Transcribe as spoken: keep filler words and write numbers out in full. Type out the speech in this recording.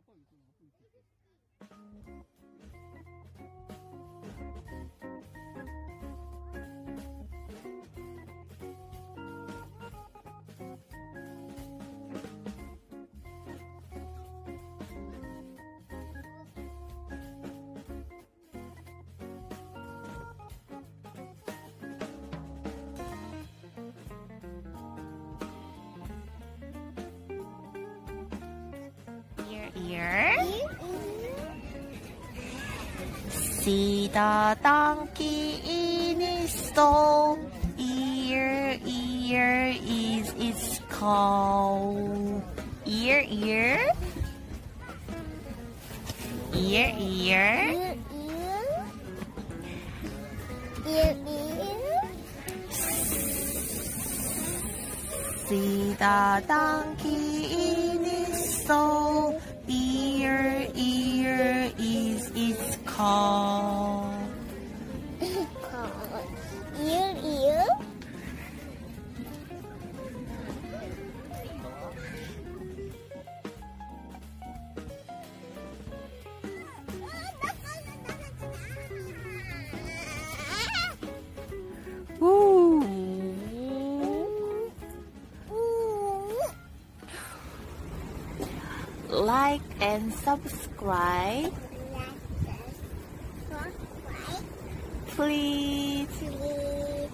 Ear. See the donkey in its stall. Ear, ear is its call. Ear, ear. Ear, ear. Ear, ear. See the donkey in its stall. Ear, ear is its call. Ear, ear. Ooh. Like and subscribe, please.